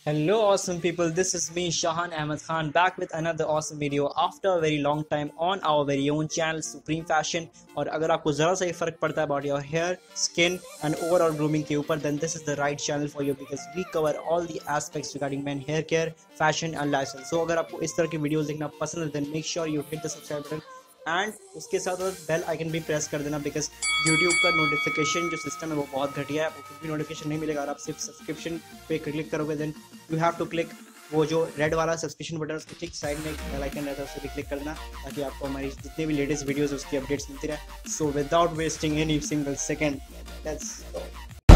Hello, awesome people. This is me, Shahan Ahmed Khan, back with another awesome video after a very long time on our very own channel, Supreme Fashion. और अगर आपको ज़रा सा ही फ़र्क पड़ता है about your hair, skin and overall grooming के ऊपर, then this is the right channel for you because we cover all the aspects regarding men hair care, fashion and lifestyle. So अगर आपको इस तरह की वीडियोस देखना पसंद है, then make sure you hit the subscribe button and उसके साथ बेल आइकन भी प्रेस कर देना बिकॉज यूट्यूब का नोटिफिकेशन जो सिस्टम है वो बहुत घटिया है, वो कुछ भी नोटिफिकेशन नहीं मिलेगा। अगर आप सिर्फ सब्सक्रिप्शन पे क्लिक करोगे then you have to click वो जो रेड वाला सब्सक्रिप्शन बटन उसके ठीक साइड में बेल आइकन रहता है, उसे भी क्लिक कर देना ताकि आपको हमारी जितने भी लेटेस्ट वीडियोस उसकी अपडेट्स मिलती रहे। So without wasting any single second let's go.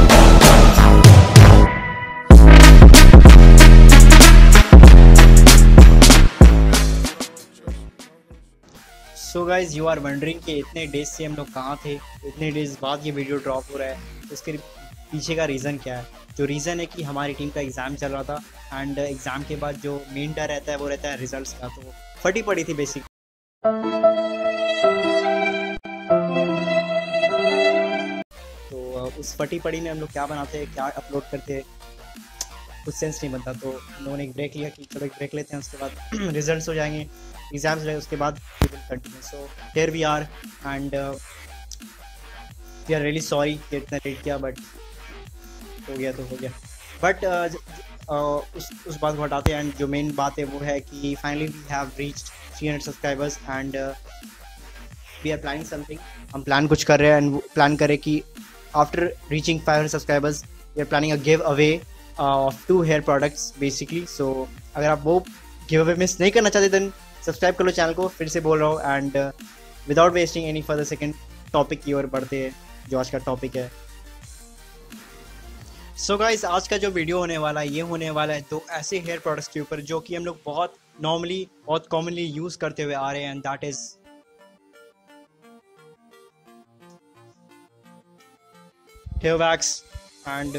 So guys you are wondering कि इतने डेज से हम लोग कहाँ थे, इतने डेज बाद ये वीडियो ड्रॉप हो रहा है। तो इसके पीछे का रीज़न क्या है? जो रीज़न है कि हमारी टीम का एग्ज़ाम चल रहा था एंड एग्ज़ाम के बाद जो मेन डर रहता है वो रहता है रिजल्ट्स का। तो फटी पड़ी थी बेसिक। तो उस फटी पड़ी में हम लोग क्या बनाते हैं, क्या अपलोड करते हैं, कुछ सेंस नहीं बनता। तो हम लोगों ने एक ब्रेक लिया कि चलो एक ब्रेक लेते हैं, उसके बाद रिजल्ट्स हो जाएंगे, एग्जाम्स रहे, उसके बाद we will continue. So here we are and we are really sorry कि इतना लेट किया, बट हो गया तो हो गया। बट उस बात को हटाते हैं एंड जो मेन बात है वो है कि finally we have reached 300 subscribers and we are planning something. हम प्लान कुछ कर रहे हैं एंड प्लान करें कि after reaching 500 subscribers we are planning a give away of 2 hair products basically. So अगर आप वो गिव अवे मिस नहीं करना चाहते देन सब्सक्राइब कर लो चैनल को, फिर से बोल रहा हूँ। And without wasting any further second topic की ओर बढ़ते हैं जो आज का टॉपिक है। सो गाइस आज का जो वीडियो होने वाला है ये होने वाला है 2 ऐसे हेयर प्रोडक्ट्स के ऊपर जो कि हम लोग बहुत नॉर्मली बहुत कॉमनली यूज़ करते हुए आ रहे हैं and that is hair wax and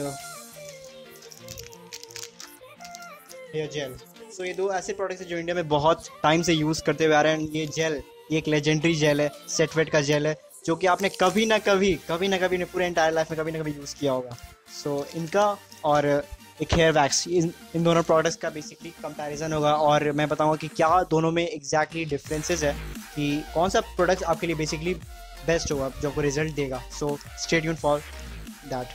hair gel. So ये 2 ऐसे प्रोडक्ट्स हैं जो इंडिया में बहुत टाइम से यूज़ करते हुए आ रहे हैं। ये जेल ये एक लेजेंडरी जेल है, सेट वेट का जेल है, जो कि आपने कभी ना कभी ने पूरे एंटायर लाइफ में कभी ना कभी यूज़ किया होगा। सो इनका और एक हेयर वैक्स, इन दोनों प्रोडक्ट्स का बेसिकली कंपैरिजन होगा और मैं बताऊंगा कि क्या दोनों में एग्जैक्टली डिफरेंसेस है, कि कौन सा प्रोडक्ट आपके लिए बेसिकली बेस्ट होगा जो आपको रिजल्ट देगा। So stay tuned for that.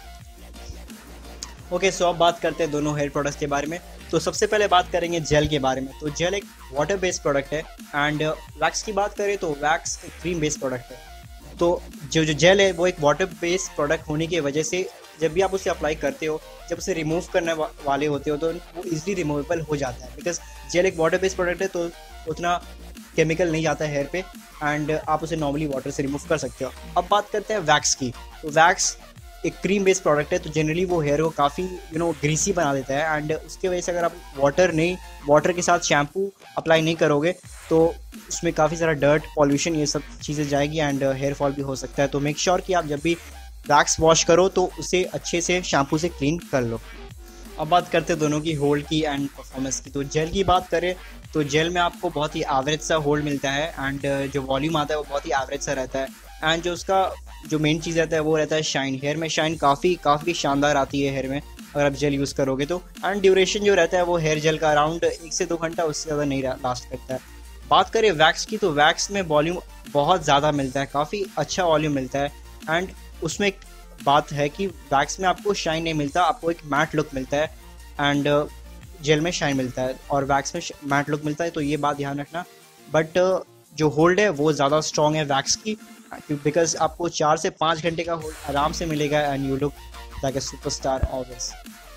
Okay, so अब बात करते हैं दोनों हेयर प्रोडक्ट्स के बारे में। तो सबसे पहले बात करेंगे जेल के बारे में। तो जेल एक वाटर बेस्ड प्रोडक्ट है एंड वैक्स की बात करें तो वैक्स एक क्रीम बेस्ड प्रोडक्ट है। तो जो जेल है वो एक वाटर बेस्ड प्रोडक्ट होने की वजह से जब भी आप उसे अप्लाई करते हो, जब उसे रिमूव करने वाले होते हो तो वो इजीली रिमूवेबल हो जाता है बिकॉज जेल एक वाटर बेस्ड प्रोडक्ट है, तो उतना केमिकल नहीं जाता है हेयर पे एंड आप उसे नॉर्मली वाटर से रिमूव कर सकते हो। अब बात करते हैं वैक्स की। तो वैक्स एक क्रीम बेस्ड प्रोडक्ट है, तो जनरली वो हेयर को काफ़ी ग्रीसी बना देता है एंड उसके वजह से अगर आप वाटर के साथ शैम्पू अप्लाई नहीं करोगे तो उसमें काफ़ी सारा डर्ट, पॉल्यूशन, ये सब चीज़ें जाएगी एंड हेयर फॉल भी हो सकता है। तो मेक श्योर कि आप जब भी वैक्स वॉश करो तो उसे अच्छे से शैम्पू से क्लीन कर लो। अब बात करते हैं दोनों की होल्ड की एंड परफॉर्मेंस की। तो जेल की बात करें तो जेल में आपको बहुत ही एवरेज सा होल्ड मिलता है एंड जो वॉल्यूम आता है वो बहुत ही एवरेज सा रहता है एंड जो उसका जो मेन चीज़ रहता है वो रहता है शाइन। हेयर में शाइन काफ़ी शानदार आती है हेयर में अगर आप जेल यूज़ करोगे तो। एंड ड्यूरेशन जो रहता है वो हेयर जेल का अराउंड 1 से 2 घंटा, उससे ज़्यादा नहीं लास्ट करता है। बात करें वैक्स की तो वैक्स में वॉल्यूम बहुत ज़्यादा मिलता है, काफ़ी अच्छा वॉल्यूम मिलता है एंड उसमें एक बात है कि वैक्स में आपको शाइन नहीं मिलता, आपको एक मैट लुक मिलता है एंड जेल में शाइन मिलता है और वैक्स में मैट लुक मिलता है, तो ये बात ध्यान रखना। बट जो होल्ड है वो ज़्यादा स्ट्रॉन्ग है वैक्स की बिकॉज आपको 4 से 5 घंटे का होल्ड आराम से मिलेगा and you look like a superstar always.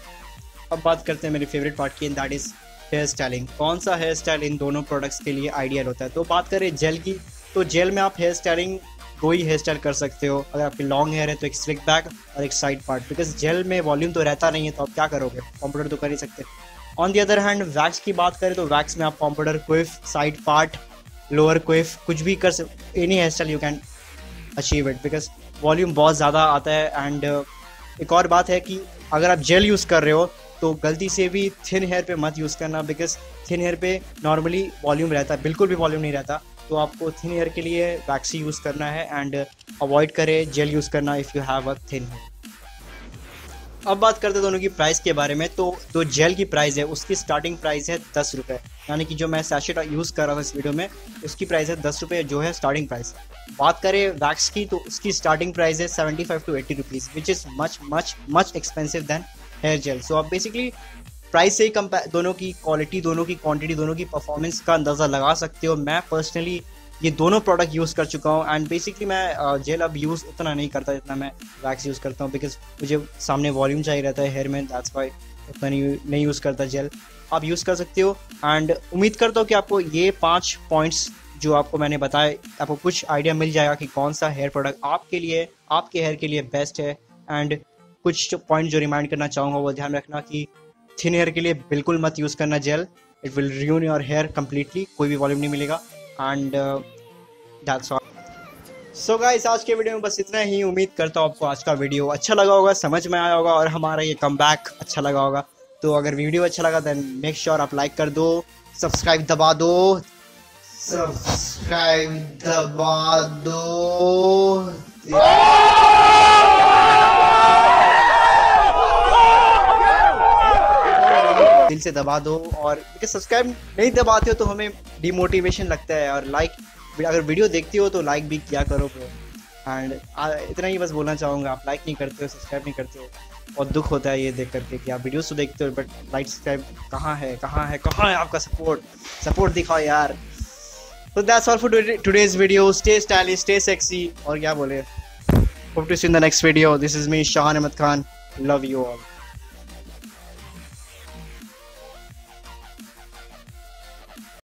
अब बात करते हैं मेरे फेवरेट पार्ट की and that is hair styling. कौन सा हेयर स्टाइल इन दोनों प्रोडक्ट्स के लिए आइडियल होता है? तो बात करें जेल की तो जेल में आप हेयर स्टाइलिंग 2 ही हेयर स्टाइल कर सकते हो। अगर आपके लॉन्ग हेयर है तो एक स्लिक बैक और एक साइड पार्ट, बिकॉज जेल में वॉल्यूम तो रहता नहीं है तो आप क्या करोगे, पॉम्पोडर तो कर ही सकते। On the other hand wax की बात करें तो वैक्स में आप pompadour, quiff, side part, lower quiff कुछ भी कर सकते, any hair style you can achieve it because volume बहुत ज़्यादा आता है। एंड एक और बात है कि अगर आप जेल यूज़ कर रहे हो तो गलती से भी थिन हेयर पे मत यूज़ करना बिकॉज थिन हेयर पे नॉर्मली वॉल्यूम रहता है, बिल्कुल भी वॉल्यूम नहीं रहता। तो आपको थिन हेयर के लिए वैक्स ही यूज़ करना है एंड अवॉइड करें जेल यूज़ करना if you have a thin hair. अब बात करते हैं दोनों की प्राइस के बारे में। तो जो जेल की प्राइस है उसकी स्टार्टिंग प्राइस है 10 रुपये, यानी कि जो मैं सैशेट यूज़ कर रहा था इस वीडियो में उसकी प्राइस है 10 रुपये जो है स्टार्टिंग प्राइस। बात करें वैक्स की तो उसकी स्टार्टिंग प्राइस है 75 to 80 rupees, which is much much much expensive than hair gel. So आप बेसिकली प्राइस से ही दोनों की क्वालिटी, दोनों की क्वांटिटी, दोनों की परफॉर्मेंस का अंदाज़ा लगा सकते हो। मैं पर्सनली ये दोनों प्रोडक्ट यूज़ कर चुका हूँ एंड बेसिकली मैं जेल अब यूज़ उतना नहीं करता जितना मैं वैक्स यूज़ करता हूँ, बिकॉज मुझे सामने वॉल्यूम चाहिए रहता है हेयर में, दैट्स वाई उतना नहीं यूज़ करता जेल। आप यूज़ कर सकते हो एंड उम्मीद करता हूँ कि आपको ये 5 पॉइंट्स जो आपको मैंने बताए, आपको कुछ आइडिया मिल जाएगा कि कौन सा हेयर प्रोडक्ट आपके लिए, आपके हेयर के लिए बेस्ट है। एंड कुछ पॉइंट जो रिमाइंड करना चाहूँगा वो ध्यान रखना कि थिन हेयर के लिए बिल्कुल मत यूज़ करना gel, it will ruin your hair completely, कोई भी वॉल्यूम नहीं मिलेगा। And that's all. So guys, आज के वीडियो में बस इतना ही। उम्मीद करता हूँ आपको आज का वीडियो अच्छा लगा होगा, समझ में आया होगा और हमारा ये कमबैक अच्छा लगा होगा। तो अगर वीडियो अच्छा लगा देन मेक श्योर आप लाइक कर दो, सब्सक्राइब दबा दो, सब्सक्राइब दबा दो, दिल से दबा दो। और सब्सक्राइब नहीं दबाते हो तो हमें डिमोटिवेशन लगता है। और लाइक, अगर वीडियो देखती हो तो लाइक भी किया करो ब्रो। एंड इतना ही बस बोलना चाहूँगा, आप लाइक नहीं करते हो, सब्सक्राइब नहीं करते हो, और दुख होता है ये देख करके कि आप वीडियोस तो देखते हो बट लाइक सब्सक्राइब कहाँ है आपका सपोर्ट दिखाओ यार। तो that's all for today's video. Stay stylish, stay sexy, और क्या बोले, hope to see in the next video. This is me Shahan Ahmed Khan, love you all.